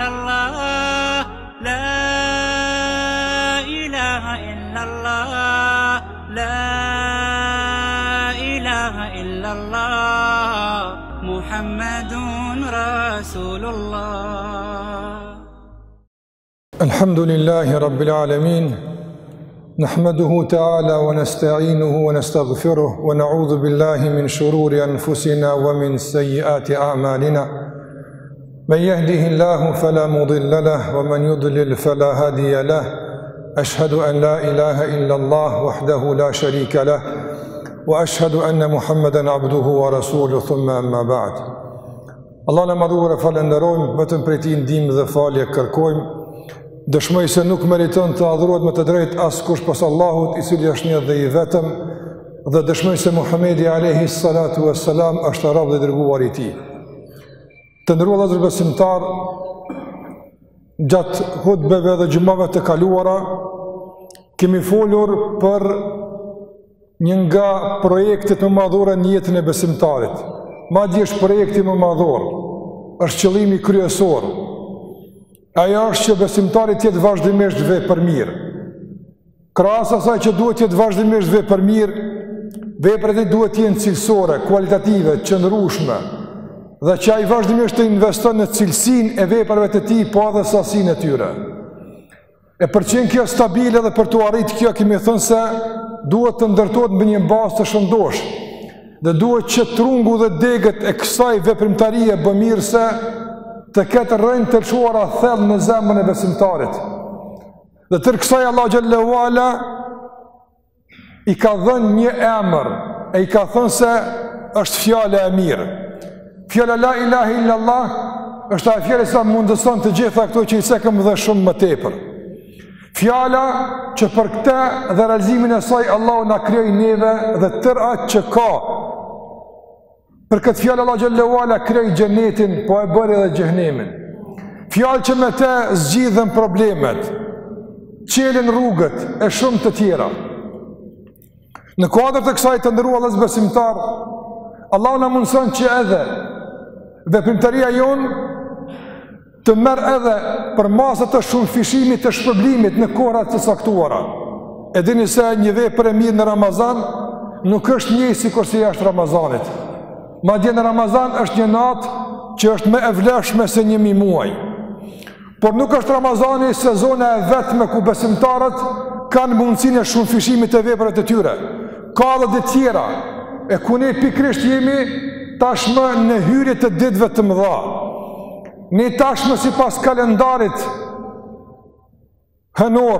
illallah, la ilaha illallah, la ilaha illallah, Muhammadun Rasulullah. Alhamdulillahi Rabbil Alamin. نحمده تعالى ونستعينه ونستغفره ونعوذ بالله من شرور أنفسنا ومن سيئات أعمالنا من يهده الله فلا مضل له ومن يضلل فلا هادي له أشهد أن لا إله إلا الله وحده لا شريك له وأشهد أن محمدا عبده ورسوله ثم أما بعد. Allah në madhuar e falenderojmë, vetëm prej Tij ndihmë dhe falje kërkojmë. Dëshmoj se nuk meriton të adhurohet me të drejtë askush pas Allahut, i cili është një dhe i vetëm, dhe dëshmoj se Muhamedi alayhi salatu wassalam është rob dhe dërguar i Tij. Të nderuar vëllezër besimtar, gjatë hutbeve dhe xhumave të kaluara kemi folur për një nga projektet më madhore në jetën e besimtarit. Madje është projekti më madhor, është qëllimi kryesor. Ajo është që besimtari të jetë vazhdimisht vepër mirë. Krahas asaj që duhet të jetë vazhdimisht vepër mirë, veprat e duhet të jenë cilësore, kualitative, të qëndrueshme, dhe që ai vazhdimisht të investon në cilësinë e veprave të tij, po edhe sasinë e tyre. E për që kjo stabile dhe për të arritur kjo, kemi thënë se duhet të ndërtohet mbi një bazë të shëndosh, dhe duhet që trungu dhe degët e kësaj veprimtarie bëmirëse të ketë rrënjë të lëshuara thellë në zemrën e besimtarit. Dhe tërë kësaj Allah xhallahu ala i ka dhënë një emër, e i ka thënë se është fjala e mirë. Fjala la ilaha illallah është ajo fjalë që mundëson të gjitha këto që i cekëm dhe shumë më tepër. Fjala që për këtë dhe realizimin e saj Allahu na krijoi neve dhe tërë atë që ka. Për këtë fjallë Allah xhallahu ala krijoi xhenetin, po e bëri edhe xhehenemin. Fjallë që me te zgjidhen problemet, qelin rrugët e shumë të tjera. Në kuadër të kësaj të nderuar vëllezër besimtar, Allah na mundson që edhe veprimtaria jonë të merr edhe për masat të shumëfishimit të shpërblimit në kohrat të saktuara. E dini se një vepër e mirë në Ramazan nuk është njëjtë sikur se jashtë Ramazanit. Madje në Ramazan është një natë që është më e vlefshme se 1000 muaj. Por nuk është Ramazani sezona e vetme ku besimtarët kanë mundësinë e shumëfishimit të veprave të tyre. Ka edhe ditë tjera, e ku ne pikërisht jemi tashmë në hyrje të ditëve të mëdha. Ne tashmë sipas kalendarit hënor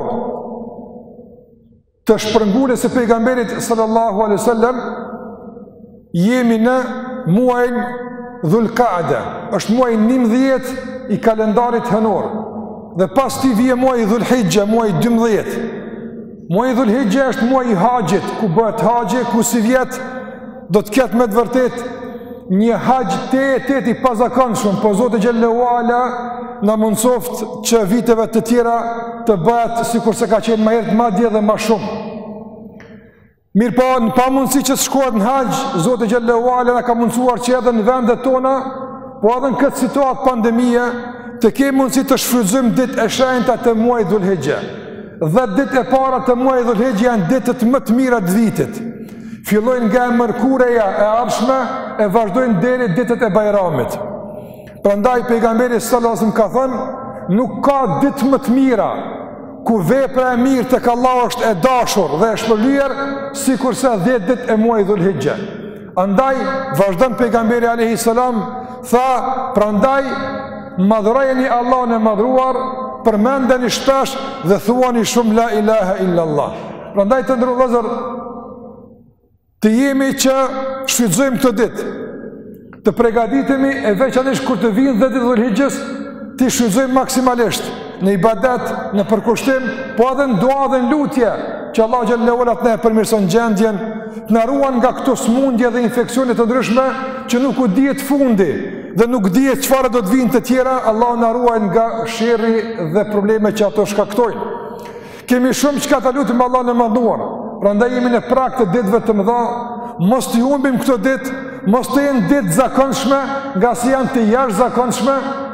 të shpërngulës së pejgamberit sallallahu alaihi wasallam jemi në muajin Dhul-Qaada, është muaji 11 i kalendarit hënor. Dhe pas tij vjen muaji Dhul-Hijja, muaji 12. Muaji Dhul-Hijja është muaji i haxhit, ku bëhet haxhi, ku si vjet do të ketë me të vërtet një haxh të i pazakonshëm, po Zoti xhallahu ala na mundsoft që viteve të tjera të bëhet sikur se ka qenë më herët madje edhe më shumë. Mirë po, në pa mundësi që të shkohet në haxh, Zoti xhallahu ala na ka mundësuar që edhe në vendet tona, po edhe në këtë situatë pandemie, të kemi mundësi të shfrytëzojmë ditë e shenjta të muajit Dhul-Hijja. 10 ditë e para të muajit Dhul-Hijja janë ditët më të mira të vitit. Fillojnë nga mërkureja e ardhshme e vazhdojnë deri ditët e Bajramit. Prandaj pejgamberi sallallahu alajhi wasallam ka thënë, nuk ka ditë më të mira ku vepra e mirë tek Allahu është e dashur dhe e shpërblyer sikurse 10 ditë e muajit Dhul-Hijja. Andaj vazhdon pejgamberi alayhi salam tha, prandaj madhrojeni Allahun e madhruar, përmendeni shpesh dhe thuani shumë la ilaha illallah. Prandaj të nderuar vëllezër, të jemi që shfrytëzojmë këtë ditë, të përgatitemi e veçanërisht kur të vinë 10 ditë Dhul-Hijjes, të shfrytëzojmë maksimalisht në ibadet, në përkushtim, po edhe në dua dhe në lutje, që Allah xhallahu ala të na përmirëson gjendjen, të na ruan nga këto smundje dhe infeksione të ndryshme që nuk u dihet fundi dhe nuk dihet çfarë do të vinë të tjera. Allah na ruaj nga sherrri dhe problemet që ato shkaktojnë. Kemi shumë çka ta lutim Allahun e mënduar. Prandaj jemi në prag të ditëve të mëdha, mos t'i humbim këtë ditë, mos të jenë ditë zakonshme, nga se janë të jashtëzakonshme,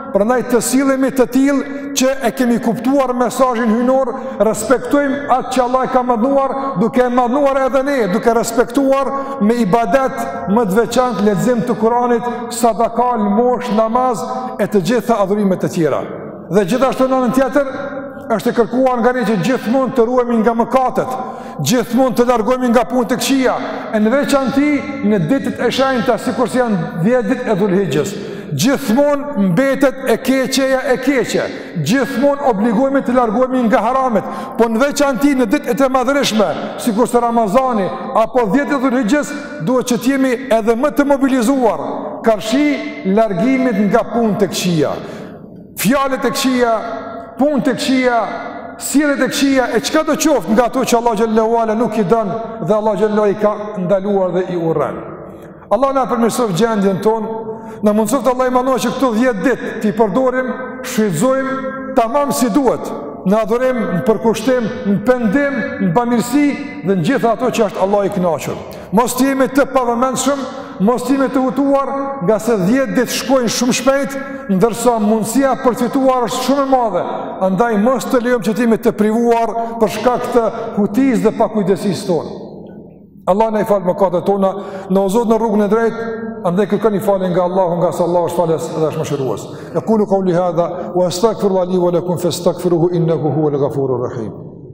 prandaj të sillemi të tillë që e kemi kuptuar mesazhin hyjnor, respektojmë atë që Allah e ka mëdhuar, duke e mëdhuar edhe ne, duke respektuar me ibadet më të veçantë lexim të Kuranit, sadaka, mosh, namaz e të gjitha adhurimet e tjera. Dhe gjithashtu në anën tjetër është e kërkuar nga ne që gjithmonë të ruhemi nga mëkatet, gjithmonë të largohemi nga punët e këqija, e në veçanti në ditët e shenjta, sikur se janë 10 ditë e Dhulhijhes. Gjithmonë mbetet e keqeja e keqe, gjithmonë obligohemi të largohemi nga haramet, po në veçanti në ditët e madhërishme, sikur se Ramazani apo 10 e Dhulhijhes, duhet që të jemi edhe më të mobilizuar karshi largimit nga punët e këqija. Fjalët e këqija, punët e këqija, sjelljet e këqija e çka do qoftë nga ato që Allah xhallahu ala nuk i don dhe Allah xhallahu i ka ndaluar dhe i urren. Allah na përmirësof gjendjen tonë, na mundsoft Allah i mëndohet që këto 10 ditë t'i përdorim, shfrytëzojmë tamam si duhet, në adhurim, në përkushtim, në pendim, në bamirësi dhe në gjitha ato që është Allah i kënaqur. Mos të jemi të pavëmendshëm, mos të jemi të hutuar, nga se 10 ditë shkojnë shumë shpejt, ndërsa mundësia për të fituar është shumë e madhe. Andaj mos të lejojmë që të jemi të privuar për shkak të hutisë dhe pakujdesisë tonë. Allah na i falë mëkatet tona, na udhëzon në rrugën e drejtë, andaj kërkoni falje nga Allahu, nga se Allahu është falës dhe është mëshirues. Aqulu qawli hadha wa astaghfirullaha li wa lakum fastaghfiruhu innahu huwal ghafurur rahim.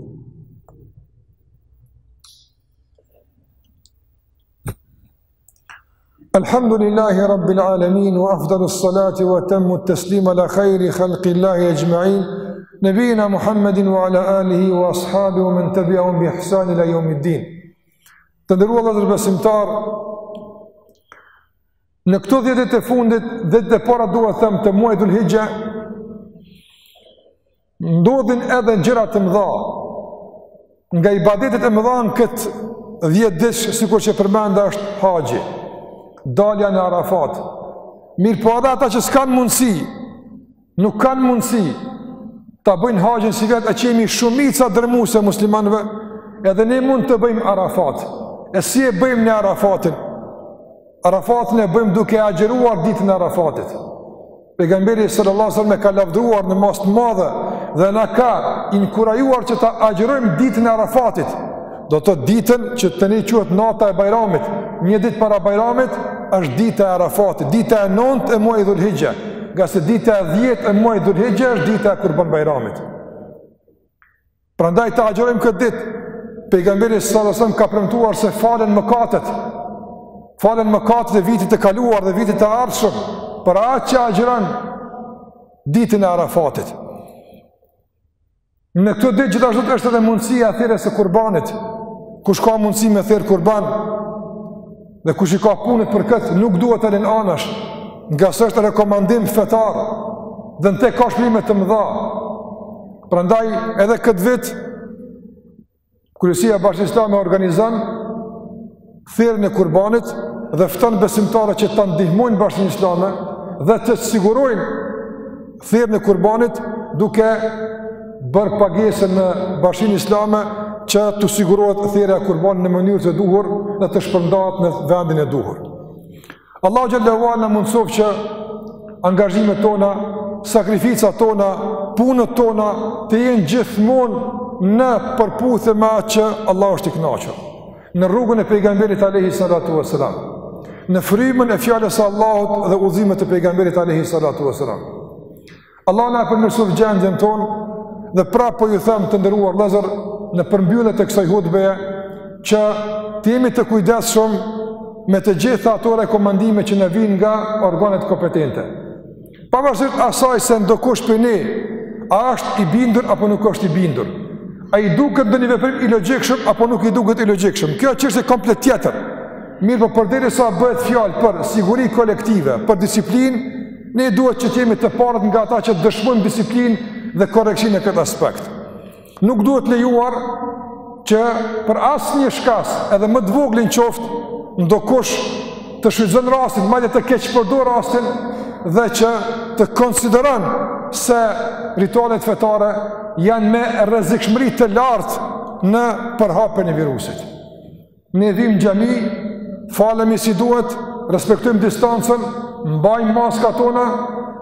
Alhamdulillahi rabbil alamin wa afdalus salati wa atammu at-taslima ala khayri khalqillahi ajma'in nabiyina Muhammadin wa ala alihi wa ashabihi wa man tabi'ahum bi ihsan ila yawmiddin. Të nderuar vëllezër besimtar, në këto 10 ditë të fundit, 10 ditë e para dua të them të muajit Dhulhijhe, ndodhin edhe gjëra të mëdha. Nga ibadetet e mëdha në këtë 10 ditë, sikur që përmenda, është haxhi, dalja në Arafat. Mirë po edhe ata që s'kan mundësi, nuk kanë mundësi ta bëjnë haxhin si vetë, që jemi shumica dërmuese muslimanëve, edhe ne mund të bëjmë Arafat. E si e bëjmë në Arafatin? Arafatin e bëjmë duke agjeruar ditën e Arafatit. Pejgamberi sallallahu alajhi wasallam ka lavdëruar në mas të madhe dhe na ka inkurajuar që ta agjerojmë ditën e Arafatit. Do të ditën që tani quhet nata e Bajramit. Një ditë para Bajramit është dita e Arafatit, dita e 9 e muajit Dhulhijhe, nga se dita e 10 e muajit Dhulhijhe është dita e Kurban Bajramit. Prandaj ta agjerojmë këtë ditë. Pejgamberi sallallahu alajhi wasallam ka premtuar se falen mëkatet e vitit të kaluar dhe vitit të ardhshëm për atë që agjeron ditën e Arafatit. Në këtë ditë gjithashtu është edhe mundësia e thirrjes së kurbanit. Kush ka mundësi me thirr kurban dhe kush i ka punët për këtë, nuk duhet të lënë anash, nga se është rekomandim fetar dhe në te ka shpërime të mëdha. Prandaj edhe këtë vit Kryesia e Bashkisë Islame organizon thirrjen e kurbanit dhe fton besimtarët që ta ndihmojnë Bashkinë Islame dhe të sigurojnë thirrjen e kurbanit duke bërë pagesën në Bashkinë Islame që të sigurohet thirrja e kurbanit në mënyrë të duhur dhe të shpërndahet në vendin e duhur. Allahu xhallahu ala mundsof që angazhimet tona, sakrificat tona, punët tona të jenë gjithmonë në përputhje me atë që Allah është i kënaqur. Në rrugën e pejgamberit alayhi salatu wasalam, në frymën e fjalës së Allahut dhe udhëzimet e pejgamberit alayhi salatu wasalam. Allah na përmirësof gjendjen tonë dhe prapë po ju them të nderuar vëllezër në përmbylljet e kësaj hutbeje që të jemi të kujdesshëm me të gjitha ato rekomandime që na vijnë nga organet kompetente. Pavarësisht asaj se ndokush për ne a është i bindur apo nuk është i bindur. A i duket në një veprim i logjikshëm apo nuk i duket i logjikshëm. Kjo është komplet tjetër. Mirë, po përderisa bëhet fjalë për siguri kolektive, për disiplinë, ne duhet që të jemi të parët nga ata që dëshmojmë disiplinë dhe korreksin e këtë aspekt. Nuk duhet lejuar që për asnjë shkas, edhe më të voglin qoftë, ndokush të shfrytëzon rastin, madje të keq përdor rastin dhe që të konsideron se ritualet fetare janë me rrezikshmëri të lartë në përhapjen e virusit. Ne vim xhami, falemi si duhet, respektojmë distancën, mbajmë maskat tona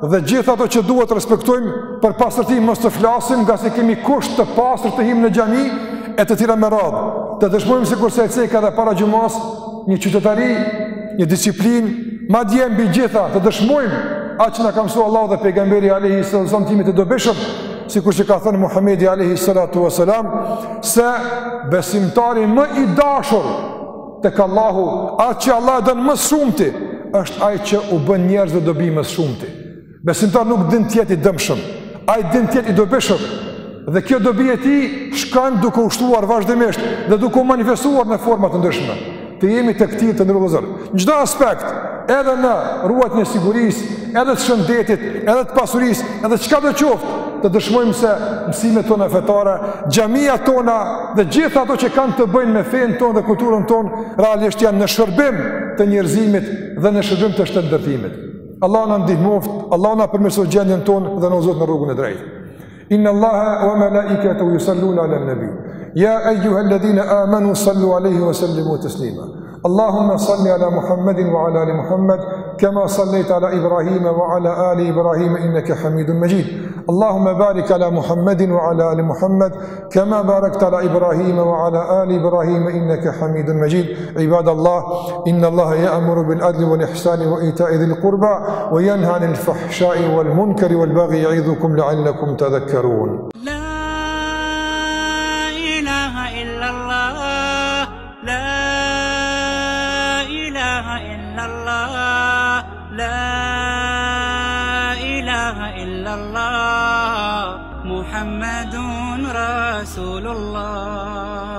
dhe gjithë ato që duhet respektojmë për pastërti mos të flasim, nga se kemi kusht të pastër të him në xhami e të tjera me radhë. Të dëshmojmë se kurse e ceka edhe para gjumas, një qytetari, një disiplinë, madje mbi gjitha të dëshmojmë atë që na ka mësuar Allahu dhe pejgamberi alayhi sallam timit të dobishëm, sikur që ka thënë Muhamedi alayhi salatu wasalam, se besimtari më i dashur tek Allahu, atë që Allah don më shumti, është ai që u bën njerëzve dobi më shumti. Besimtar nuk din të jetë i dëmshëm, ai din të jetë i dobishëm. Dhe kjo dobi e tij shkon duke u shtuar vazhdimisht dhe duke u manifestuar në forma të ndryshme. Të jemi të këtij të ndërlozur. Në çdo aspekt, edhe në ruajtjen e sigurisë, edhe të shëndetit, edhe të pasurisë, edhe çka do qoftë, të dëshmojmë se mësimet tona fetare, xhamia tona dhe gjithë ato që kanë të bëjnë me fenë tonë dhe kulturën tonë, realisht janë në shërbim të njerëzimit dhe në shërbim të shëndërtimit. Allah na ndihmoft, Allah na përmirësoj gjendjen tonë dhe na udhëzoj në rrugën e drejtë. Inna Allaha wa malaikatahu yusalluna 'alan nabi. Ya ayyuhalladhina amanu sallu 'alayhi wa sallimu taslima. Allahumma salli 'ala Muhammadin wa 'ala ali Muhammad kama sallaita 'ala Ibrahim wa 'ala ali Ibrahim innaka Hamidum Majid. Allahumma barik 'ala Muhammadin wa 'ala ali Muhammad kama barakta 'ala Ibrahim wa 'ala ali Ibrahim innaka Hamidum Majid. Ibadallah, inna Allaha ya'muru bil 'adli wal ihsani wa ita'i dhil qurba wa yanha 'anil fahsha'i wal munkari wal baghi ya'idhukum la'allakum tadhakkarun. محمد رسول الله.